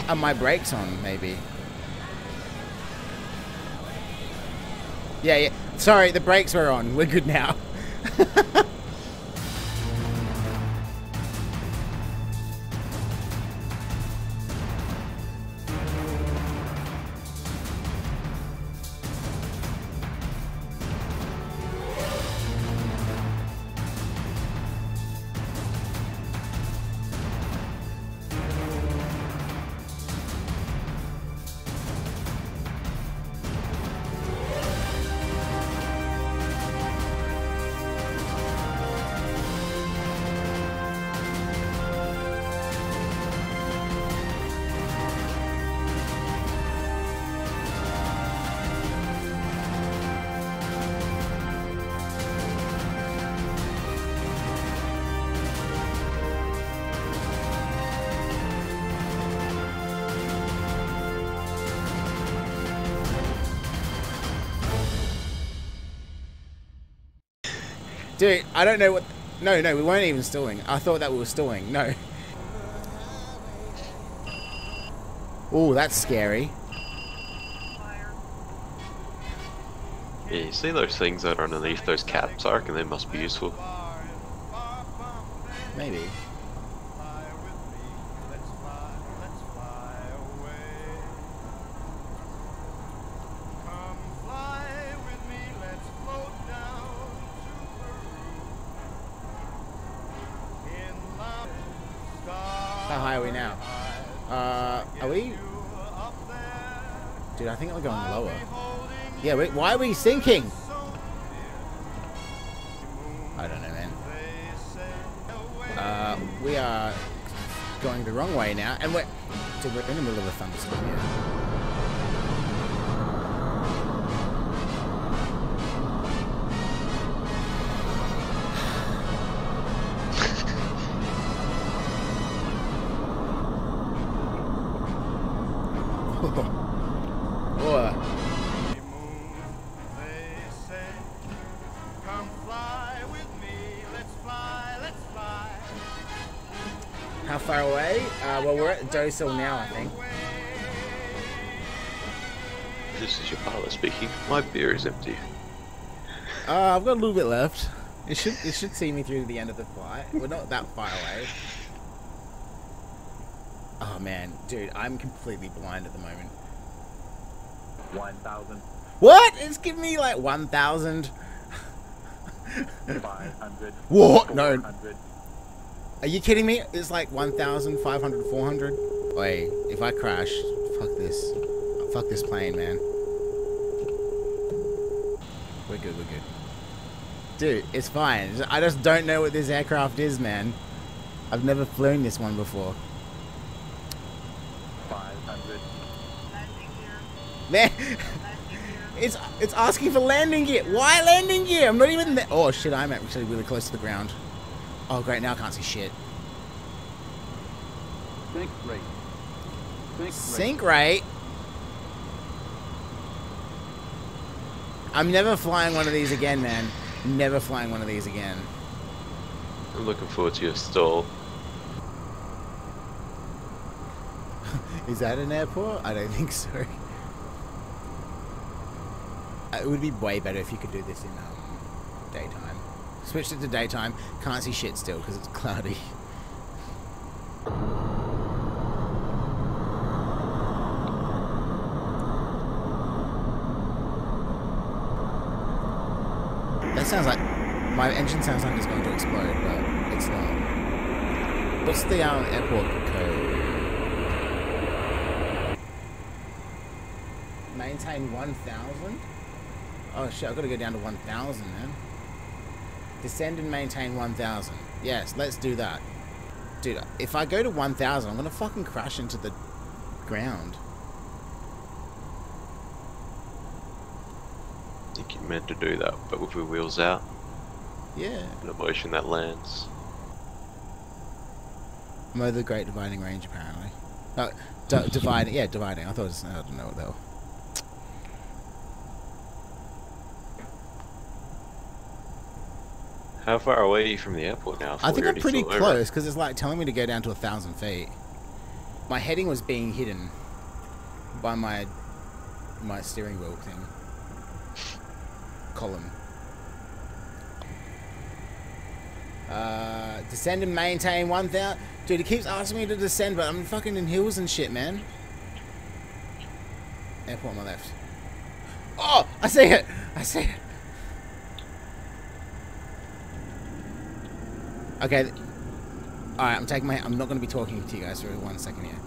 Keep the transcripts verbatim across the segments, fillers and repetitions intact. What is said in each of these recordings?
Are my brakes on, maybe? Yeah, yeah. Sorry, the brakes were on. We're good now. Dude, I don't know what... No, no, we weren't even stalling. I thought that we were stalling. No. Oh, that's scary. Yeah, you see those things that are underneath those caps, I reckon they must be useful. Maybe. How high are we now? Uh, are we? Dude, I think we're going lower. Yeah, wait, why are we sinking? I don't know, man. Uh, we are going the wrong way now, and we're... Dude, we're in the middle of a thunderstorm here. How far away? Uh, well, we're at Docil now, I think. This is your pilot speaking. My beer is empty. Uh, I've got a little bit left. It should it should see me through to the end of the flight. We're not that far away. Oh man, dude, I'm completely blind at the moment. one thousand. What? It's giving me like one thousand. five hundred. What? No. Are you kidding me? It's like one thousand, five hundred, four hundred. Wait, if I crash, fuck this. Fuck this plane, man. We're good, we're good. Dude, it's fine. I just don't know what this aircraft is, man. I've never flown this one before. five hundred. Man, it's it's asking for landing gear. Why landing gear? I'm not even there. Oh shit, I'm actually really close to the ground. Oh great, now I can't see shit. Sink rate. Sink, Sink rate? I'm never flying one of these again, man. Never flying one of these again. I'm looking forward to your stall. Is that an airport? I don't think so. It would be way better if you could do this in um, daytime. Switched it to daytime. Can't see shit still because it's cloudy. That sounds like... My engine sounds like it's going to explode, but it's not. What's the um, airport code? Maintain one thousand? Oh shit, I've got to go down to one thousand, man. Descend and maintain one thousand. Yes, let's do that. Dude, if I go to one thousand, I'm going to fucking crash into the ground. I think you're meant to do that, but with your wheels out. Yeah. And a motion that lands. I'm over the Great Dividing Range, apparently. Oh, d dividing. Yeah, dividing. I thought it was... I don't know what the hell. How far away are you from the airport now? I think I'm pretty Over? close, because it's like telling me to go down to a thousand feet. my heading was being hidden by my my steering wheel thing. Column. Uh, descend and maintain one thousand. Dude, it keeps asking me to descend, but I'm fucking in hills and shit, man. Airport on my left. Oh, I see it. I see it. Okay. Alright, I'm taking my... I'm not going to be talking to you guys for one second here.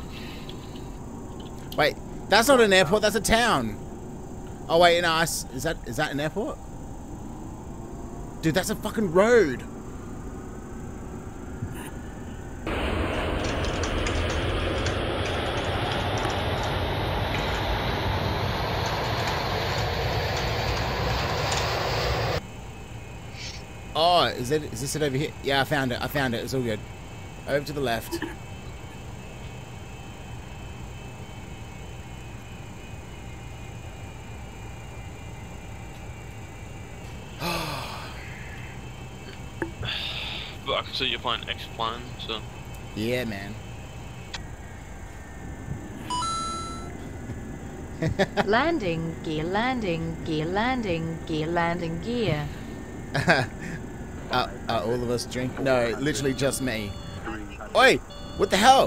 Wait, that's not an airport, that's a town. Oh, wait, no, is that, is that an airport? Dude, that's a fucking road. Oh, is it? Is this it over here? Yeah, I found it. I found it. It's all good. Over to the left. But I can see you're flying X-Plane, so... Yeah, man. Landing gear, landing gear, landing gear, landing gear. uh, uh, all of us drink? No, literally just me. Oi! What the hell?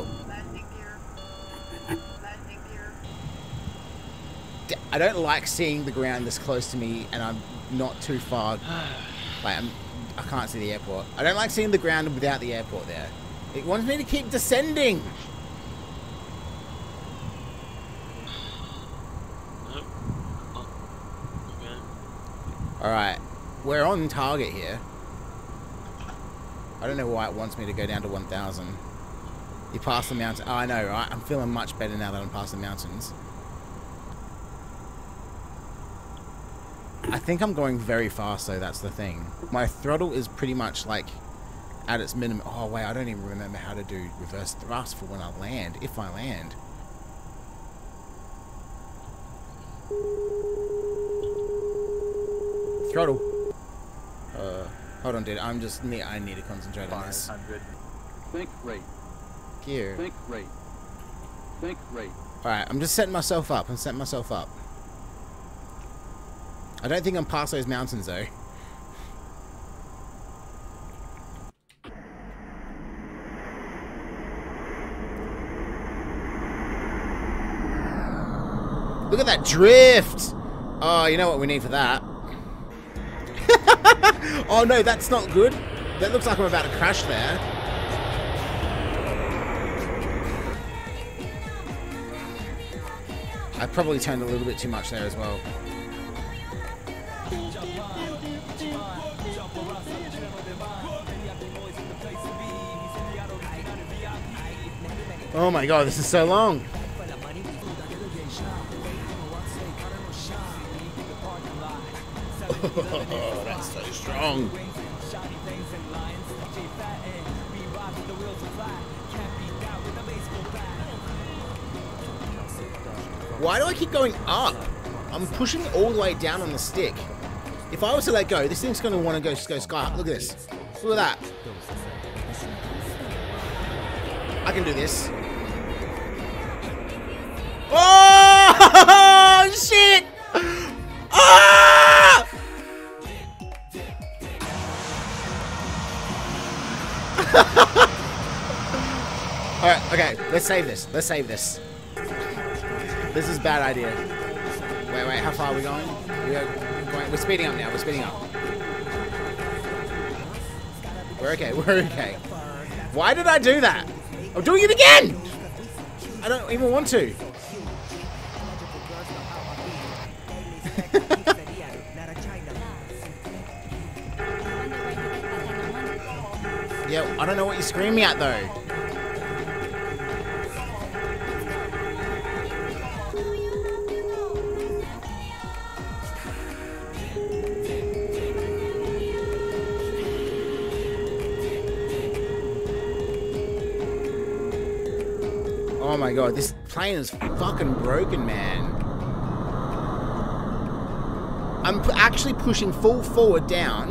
D- I don't like seeing the ground this close to me, and I'm not too far. Like, I'm, I can't see the airport. I don't like seeing the ground without the airport there. It wants me to keep descending. Nope. Oh. Okay. Alright, we're on target here. I don't know why it wants me to go down to one thousand. You pass the mountain. Oh, I know, right? I'm feeling much better now that I'm past the mountains. I think I'm going very fast, though. That's the thing. My throttle is pretty much, like, at its minimum. Oh, wait, I don't even remember how to do reverse thrust for when I land, if I land. Throttle. Uh, hold on, dude. I'm just... Ne I need to concentrate on this. five hundred. Think rate. Gear. Think rate. Think rate. Alright, I'm just setting myself up. I'm setting myself up. I don't think I'm past those mountains, though. Look at that drift! Oh, you know what we need for that? Oh no, that's not good. That looks like I'm about to crash there. I probably turned a little bit too much there as well. Oh my god, this is so long. Oh, that's so strong. Why do I keep going up? I'm pushing all the way down on the stick. If I was to let go, this thing's going to want to go, go sky up. Look at this. Look at that. I can do this. Oh, shit! Ah! Alright, okay, let's save this. Let's save this. This is a bad idea. Wait, wait, how far are we going? We are going we're speeding up now, we're speeding up. We're okay, we're okay. Why did I do that? I'm doing it again! I don't even want to. Yeah, I don't know what you're screaming at though. Oh my god, this plane is fucking broken, man. I'm p actually pushing full forward down,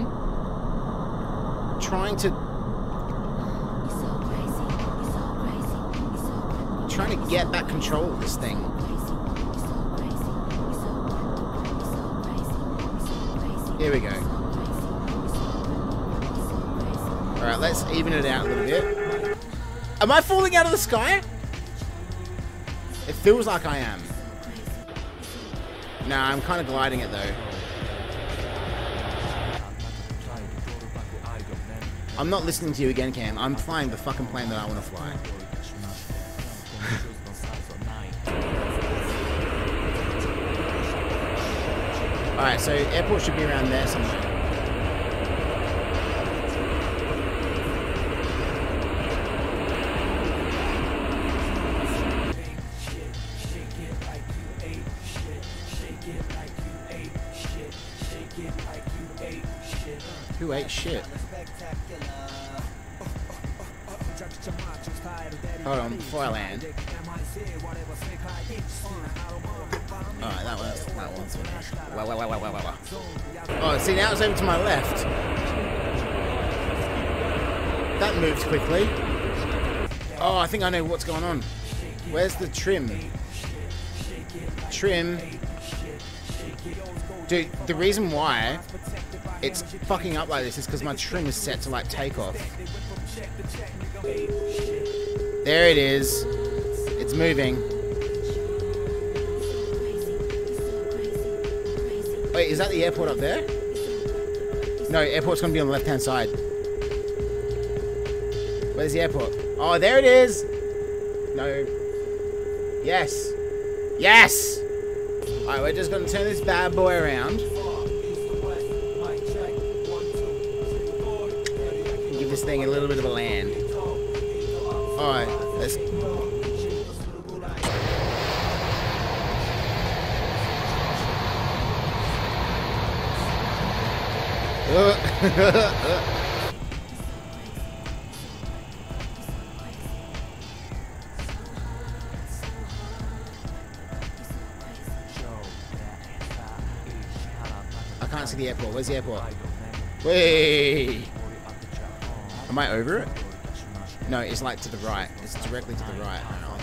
trying to... trying to get back control of this thing. Here we go. Alright, let's even it out a little bit. Am I falling out of the sky? It feels like I am. Nah, I'm kind of gliding it though. I'm not listening to you again, Cam. I'm flying the fucking plane that I want to fly. Alright, so airport should be around there somewhere. Who ate shit? Hold on, before I land. Alright, that one's that one's finished. Wow, wow, wow, wow, wow, wow. Oh, see, now it's over to my left. That moves quickly. Oh, I think I know what's going on. Where's the trim? Trim. Dude, the reason why it's fucking up like this is because my trim is set to like take off. There it is. It's moving. Wait, is that the airport up there? No, airport's gonna be on the left hand side. Where's the airport? Oh, there it is! No. Yes. Yes! Alright, we're just gonna turn this bad boy around. Give this thing a little bit of a land. Alright, let's... I can't see the airport. Where's the airport? Wait! Am I over it? No, it's like to the right. It's directly to the right. Hang on.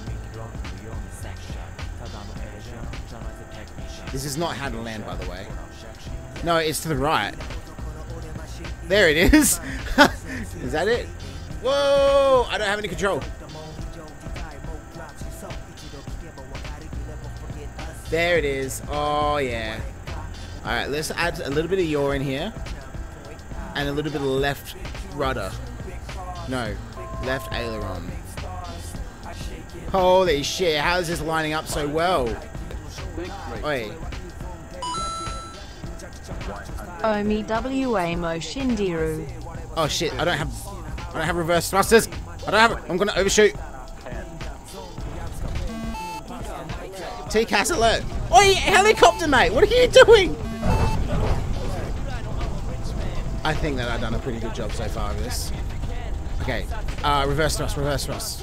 This is not how to land, by the way. No, it's to the right. There it is. Is that it? Whoa! I don't have any control. There it is. Oh, yeah. Alright, let's add a little bit of yaw in here. And a little bit of left rudder. No, left aileron. Holy shit, how is this lining up so well? Oi. Omi W A Mo Shindiru. Oh shit, I don't have I don't have reverse thrusters. I don't have I'm gonna overshoot. T-Cas alert. Oi, helicopter mate, what are you doing? I think that I've done a pretty good job so far of this. Okay, uh, reverse thrust, reverse thrust.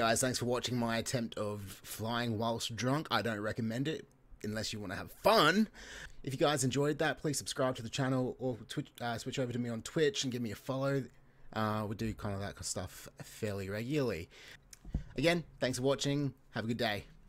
guys, thanks for watching my attempt of flying whilst drunk. I don't recommend it unless you want to have fun. If you guys enjoyed that, please subscribe to the channel or Twitch, uh, switch over to me on Twitch and give me a follow. Uh, we do kind of that kind of stuff fairly regularly. Again, thanks for watching. Have a good day.